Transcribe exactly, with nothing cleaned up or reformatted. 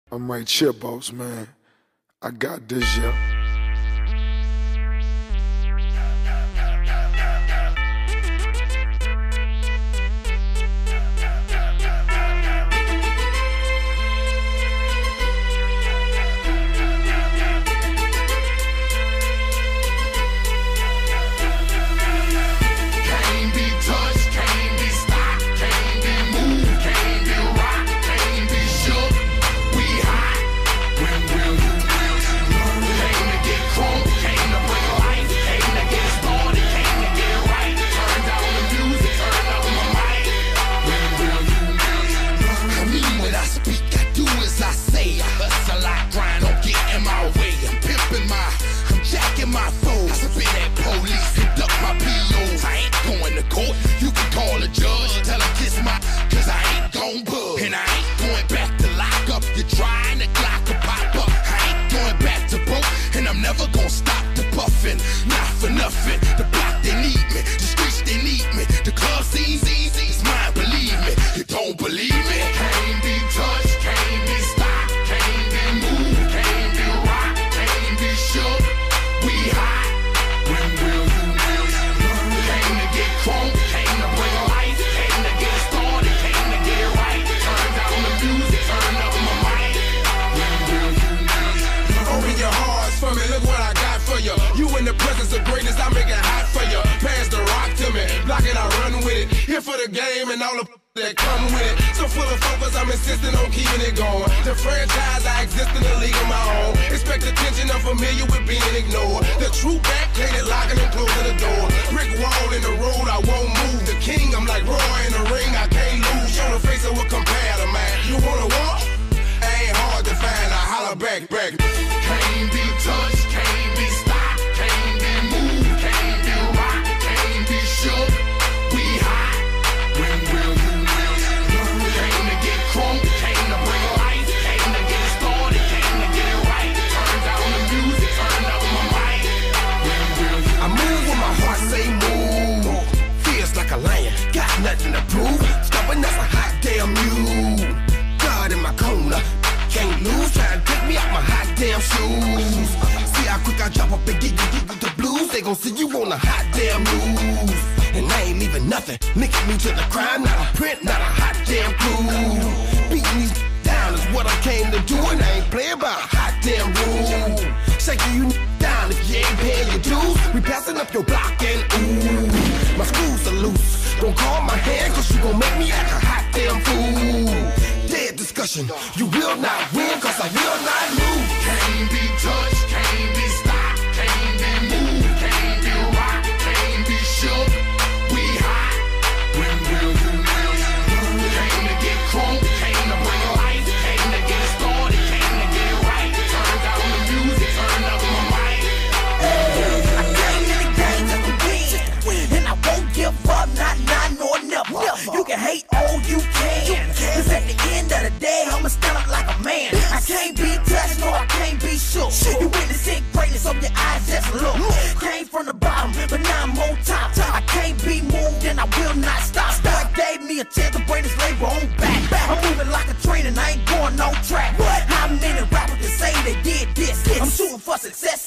I'm right here, boss man. I got this, yeah. For the game and all the that come with it. So full of focus, I'm insisting on keeping it going. The franchise, I exist in a league of my own. Expect attention, I'm familiar with being ignored. The true back, clean it, locking and closing the door. Brick wall in the road, I won't move. The king, I'm like Roy in the ring, I can't lose. Show the face of what compare to man. You wanna walk? Ain't hard to find, I holler back, back. Can't be touched, can't be stopped, can't be moved, can't be rocked, can't be shook. We hot. When will you will? Came to get crunk, came to bring life, came to get started, came to get it right. Turn down the music, turn up my mic. When will you? I move when my heart say move. Feels like a lion, got nothing to prove. Stubborn as a hot damn mule. God in my corner, can't lose. Try to take me out my hot damn shoes. See how quick I jump up and get you, get with the blues. They gon' see you on a hot damn news. And I ain't leaving nothing, linking me to the crime. Not a print, not a hot damn clue. Beating these down is what I came to do, and I ain't playing by a hot damn rule. Shaking you down if you ain't paying your dues. We passing up your block and ooh, my screws are loose. Don't call my hand, cause you gon' make me act a hot damn fool. Dead discussion, you will not win, cause I will not lose. Can't be touched, can't be stopped, can't be moved, can't be rocked, can't be shook. We hot. When will you will? Came to get crunk, came to bring life, came to get started, came to get it right. Turn down the music, turn up my mic. I came in the game to win, and I won't give up, not now nor never. You can hate all you can, cause at the end of the day, I'ma stand up like a man. I can't be touched, no, I can't be shook. You witnessing greatness, open your eyes, just look. Came from the bottom, but now I'm on top. I can't be moved, and I will not stop. God gave me a chance to bring this labor on back. I'm moving like a train, and I ain't going no track. How many rappers can say they did this? I'm shooting for success.